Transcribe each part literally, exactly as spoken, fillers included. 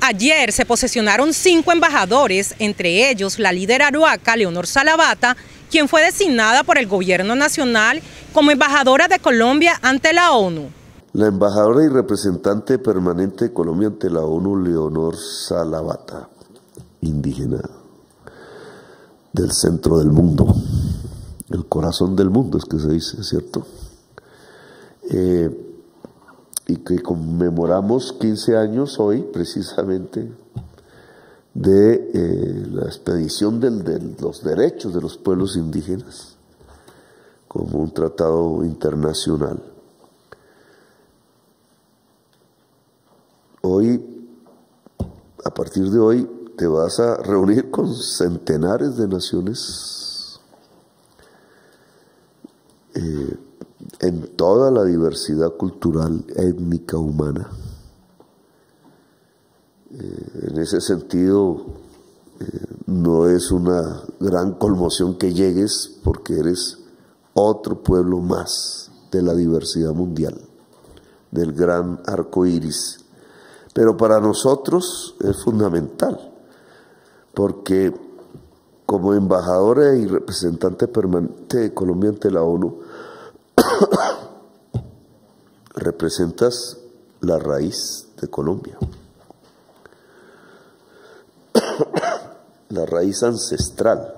Ayer se posesionaron cinco embajadores, entre ellos la líder aruaca, Leonor Salavata, quien fue designada por el gobierno nacional como embajadora de Colombia ante la ONU. La embajadora y representante permanente de Colombia ante la ONU, Leonor Salavata, indígena del centro del mundo, el corazón del mundo es que se dice, ¿cierto? Eh, y que conmemoramos quince años hoy, precisamente, de eh, la expedición del, de los derechos de los pueblos indígenas como un tratado internacional. Hoy, a partir de hoy, te vas a reunir con centenares de naciones eh, en toda la diversidad cultural, étnica, humana. Eh, en ese sentido, eh, no es una gran conmoción que llegues porque eres otro pueblo más de la diversidad mundial, del gran arco iris. Pero para nosotros es fundamental, porque como embajadora y representante permanente de Colombia ante la ONU, representas la raíz de Colombia, la raíz ancestral,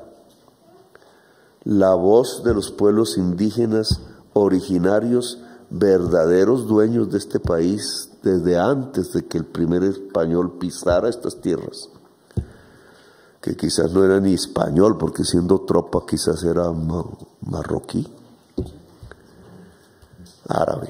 la voz de los pueblos indígenas originarios, verdaderos dueños de este país desde antes de que el primer español pisara estas tierras, que quizás no era ni español, porque siendo tropa quizás era marroquí, árabe.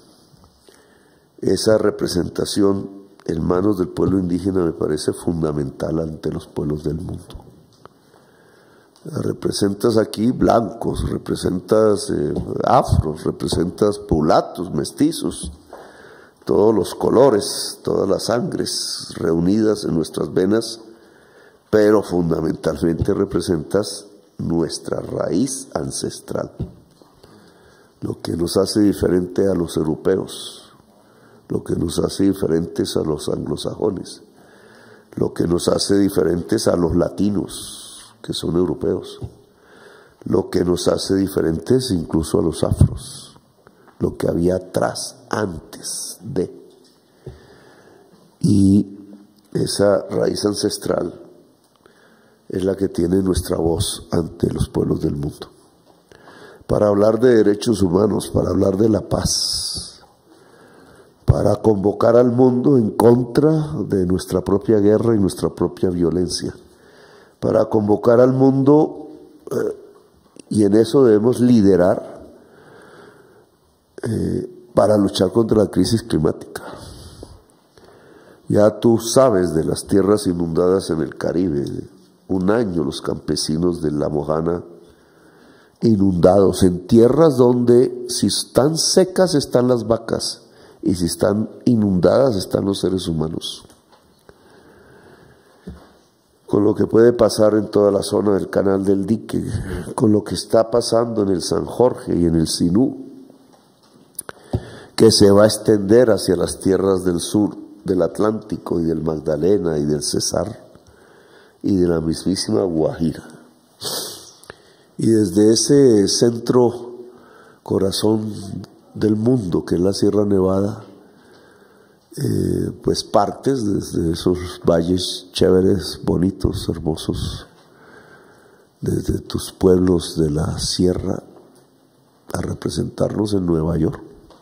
Esa representación en manos del pueblo indígena me parece fundamental ante los pueblos del mundo. Representas aquí blancos, representas eh, afros, representas mulatos, mestizos, todos los colores, todas las sangres reunidas en nuestras venas, pero fundamentalmente representas nuestra raíz ancestral, lo que nos hace diferente a los europeos, lo que nos hace diferentes a los anglosajones, lo que nos hace diferentes a los latinos, que son europeos, lo que nos hace diferentes incluso a los afros, lo que había atrás, antes de. Y esa raíz ancestral es la que tiene nuestra voz ante los pueblos del mundo. Para hablar de derechos humanos, para hablar de la paz, para convocar al mundo en contra de nuestra propia guerra y nuestra propia violencia, para convocar al mundo, eh, y en eso debemos liderar, eh, para luchar contra la crisis climática. Ya tú sabes de las tierras inundadas en el Caribe, un año los campesinos de La Mojana inundados en tierras donde si están secas están las vacas y si están inundadas están los seres humanos. Con lo que puede pasar en toda la zona del Canal del Dique, con lo que está pasando en el San Jorge y en el Sinú, que se va a extender hacia las tierras del sur del Atlántico y del Magdalena y del Cesar y de la mismísima Guajira. Y desde ese centro corazón del mundo que es la Sierra Nevada, eh, pues partes desde esos valles chéveres, bonitos, hermosos, desde tus pueblos de la sierra a representarnos en Nueva York.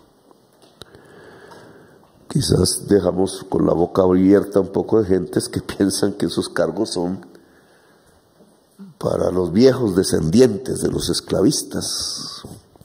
Quizás dejamos con la boca abierta un poco de gentes que piensan que esos cargos son para los viejos descendientes de los esclavistas.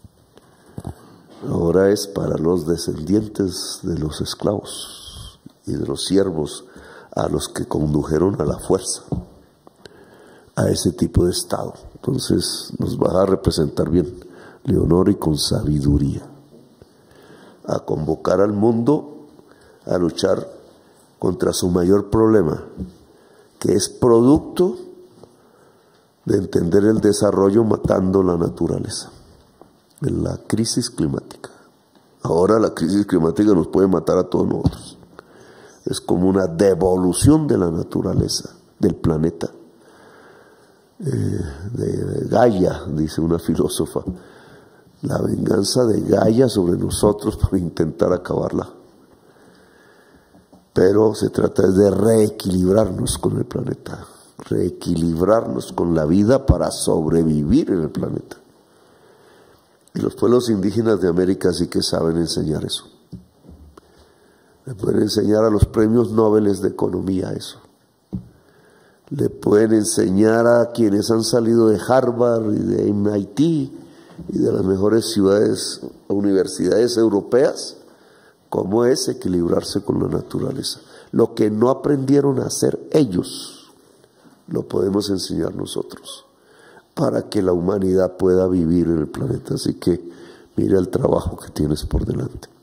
Ahora es para los descendientes de los esclavos y de los siervos a los que condujeron a la fuerza a ese tipo de estado. Entonces nos va a representar bien, Leonor, y con sabiduría, a convocar al mundo a luchar contra su mayor problema, que es producto de entender el desarrollo matando la naturaleza, en la crisis climática. Ahora la crisis climática nos puede matar a todos nosotros. es como una devolución de la naturaleza, del planeta. Eh, de Gaia, dice una filósofa, la venganza de Gaia sobre nosotros por intentar acabarla. Pero se trata de reequilibrarnos con el planeta, reequilibrarnos con la vida para sobrevivir en el planeta. Y los pueblos indígenas de América sí que saben enseñar eso. Le pueden enseñar a los premios Nobel de Economía eso. Le pueden enseñar a quienes han salido de Harvard y de M I T y de las mejores ciudades, universidades europeas, cómo es equilibrarse con la naturaleza. Lo que no aprendieron a hacer ellos, lo podemos enseñar nosotros, para que la humanidad pueda vivir en el planeta. Así que mira el trabajo que tienes por delante.